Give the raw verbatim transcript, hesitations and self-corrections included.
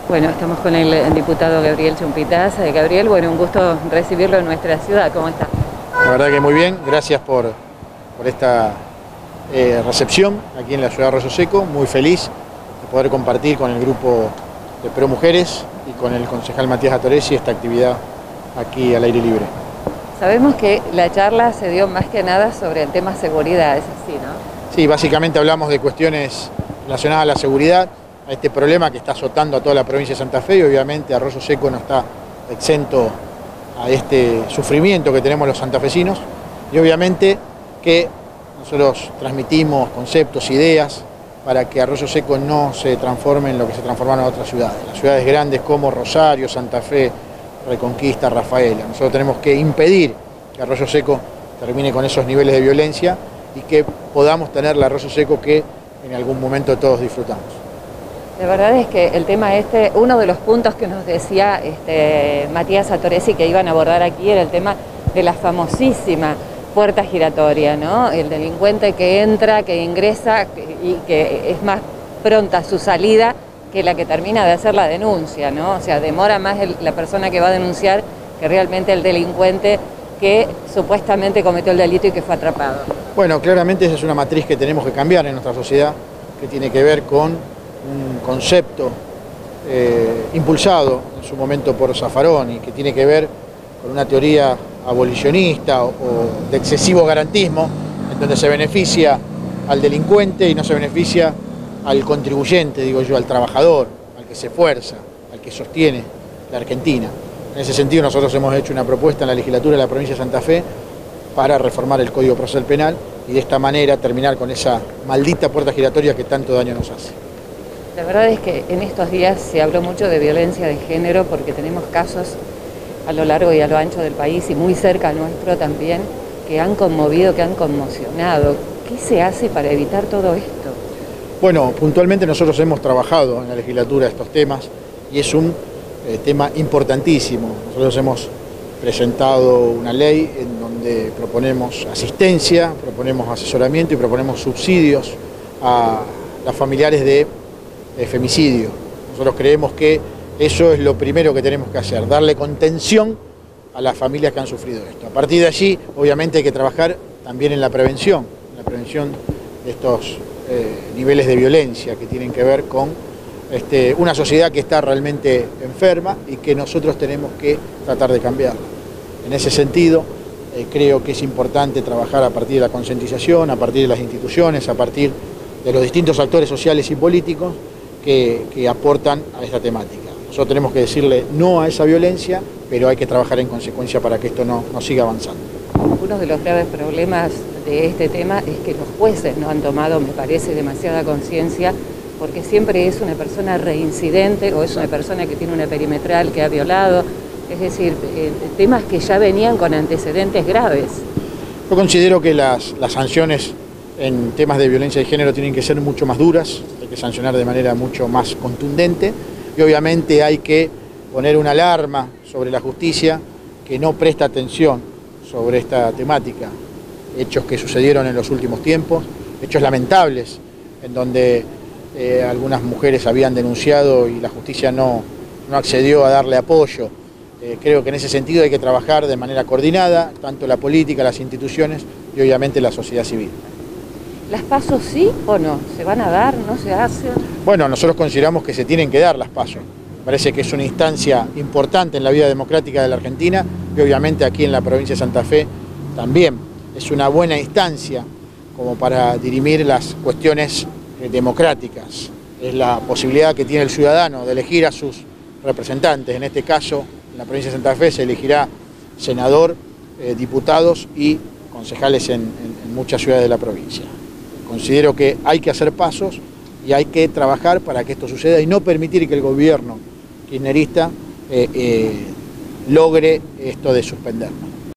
Bueno, estamos con el diputado Gabriel Chumpitaz. Gabriel, bueno, un gusto recibirlo en nuestra ciudad. ¿Cómo está? La verdad que muy bien, gracias por, por esta eh, recepción aquí en la ciudad de Arroyo Seco. Muy feliz de poder compartir con el grupo de Pro Mujeres y con el concejal Matías Atoresi esta actividad aquí al aire libre. Sabemos que la charla se dio más que nada sobre el tema seguridad, ¿es así, no? Sí, básicamente hablamos de cuestiones relacionadas a la seguridad, a este problema que está azotando a toda la provincia de Santa Fe, y obviamente Arroyo Seco no está exento a este sufrimiento que tenemos los santafesinos, y obviamente que nosotros transmitimos conceptos, ideas, para que Arroyo Seco no se transforme en lo que se transformaron en otras ciudades, las ciudades grandes como Rosario, Santa Fe, Reconquista, Rafaela. Nosotros tenemos que impedir que Arroyo Seco termine con esos niveles de violencia y que podamos tener el Arroyo Seco que en algún momento todos disfrutamos. La verdad es que el tema este, uno de los puntos que nos decía este, Matías Atoresi que iban a abordar aquí era el tema de la famosísima puerta giratoria, ¿no? El delincuente que entra, que ingresa y que es más pronta su salida que la que termina de hacer la denuncia, ¿no? O sea, demora más el, la persona que va a denunciar que realmente el delincuente que supuestamente cometió el delito y que fue atrapado. Bueno, claramente esa es una matriz que tenemos que cambiar en nuestra sociedad, que tiene que ver con un concepto eh, impulsado en su momento por Zaffaroni, que tiene que ver con una teoría abolicionista o, o de excesivo garantismo, en donde se beneficia al delincuente y no se beneficia al contribuyente, digo yo, al trabajador, al que se esfuerza, al que sostiene la Argentina. En ese sentido nosotros hemos hecho una propuesta en la legislatura de la provincia de Santa Fe para reformar el Código Procesal Penal y de esta manera terminar con esa maldita puerta giratoria que tanto daño nos hace. La verdad es que en estos días se habló mucho de violencia de género porque tenemos casos a lo largo y a lo ancho del país y muy cerca nuestro también que han conmovido, que han conmocionado. ¿Qué se hace para evitar todo esto? Bueno, puntualmente nosotros hemos trabajado en la legislatura estos temas y es un eh, tema importantísimo. Nosotros hemos presentado una ley en donde proponemos asistencia, proponemos asesoramiento y proponemos subsidios a las familiares de, de femicidio. Nosotros creemos que eso es lo primero que tenemos que hacer, darle contención a las familias que han sufrido esto. A partir de allí, obviamente hay que trabajar también en la prevención, en la prevención de estos eh, niveles de violencia que tienen que ver con este, una sociedad que está realmente enferma y que nosotros tenemos que tratar de cambiarla. En ese sentido, eh, creo que es importante trabajar a partir de la concientización, a partir de las instituciones, a partir de los distintos actores sociales y políticos que, que aportan a esta temática. Nosotros tenemos que decirle no a esa violencia, pero hay que trabajar en consecuencia para que esto no, no siga avanzando. Uno de los graves problemas de este tema es que los jueces no han tomado, me parece, demasiada conciencia, porque siempre es una persona reincidente o es una persona que tiene una perimetral que ha violado, es decir, eh, temas que ya venían con antecedentes graves. Yo considero que las, las sanciones en temas de violencia de género tienen que ser mucho más duras, hay que sancionar de manera mucho más contundente y obviamente hay que poner una alarma sobre la justicia que no presta atención sobre esta temática. Hechos que sucedieron en los últimos tiempos, hechos lamentables, en donde eh, algunas mujeres habían denunciado y la justicia no, no accedió a darle apoyo. Eh, creo que en ese sentido hay que trabajar de manera coordinada, tanto la política, las instituciones y obviamente la sociedad civil. ¿Las PASO sí o no? ¿Se van a dar? ¿No se hacen? Bueno, nosotros consideramos que se tienen que dar las PASO. Parece que es una instancia importante en la vida democrática de la Argentina y obviamente aquí en la provincia de Santa Fe también. Es una buena instancia como para dirimir las cuestiones democráticas. Es la posibilidad que tiene el ciudadano de elegir a sus representantes. En este caso, en la provincia de Santa Fe se elegirá senador, eh, diputados y concejales en, en, en muchas ciudades de la provincia. Considero que hay que hacer pasos y hay que trabajar para que esto suceda y no permitir que el gobierno kirchnerista eh, eh, logre esto de suspendernos.